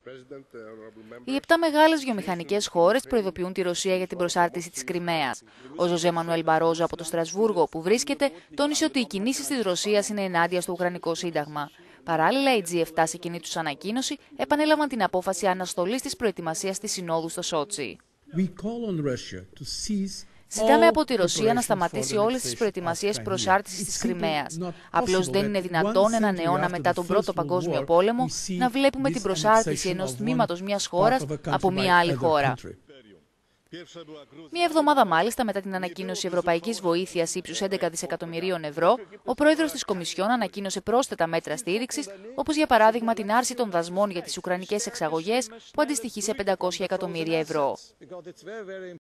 Οι 7 μεγάλες βιομηχανικές χώρες προειδοποιούν τη Ρωσία για την προσάρτηση της Κριμαίας. Ο Ζωζέ Μανουέλ Μπαρόζο από το Στρασβούργο, όπου βρίσκεται, τόνισε ότι οι κινήσεις της Ρωσίας είναι ενάντια στο Ουκρανικό Σύνταγμα. Παράλληλα, οι G7 σε κοινή τους ανακοίνωση επανέλαβαν την απόφαση αναστολής της προετοιμασίας της Συνόδου στο Σότσι. Ζητάμε από τη Ρωσία να σταματήσει όλες τις προετοιμασίες προσάρτησης της Κριμαίας. Απλώς δεν είναι δυνατόν έναν αιώνα μετά τον Πρώτο Παγκόσμιο Πόλεμο να βλέπουμε την προσάρτηση ενός τμήματος μιας χώρας από μια άλλη χώρα. Μία εβδομάδα μάλιστα μετά την ανακοίνωση ευρωπαϊκής βοήθειας ύψους 11 δισεκατομμυρίων ευρώ, ο πρόεδρος της Κομισιόν ανακοίνωσε πρόσθετα μέτρα στήριξης, όπως για παράδειγμα την άρση των δασμών για τις ουκρανικές εξαγωγές, που αντιστοιχεί σε 500 εκατομμύρια ευρώ.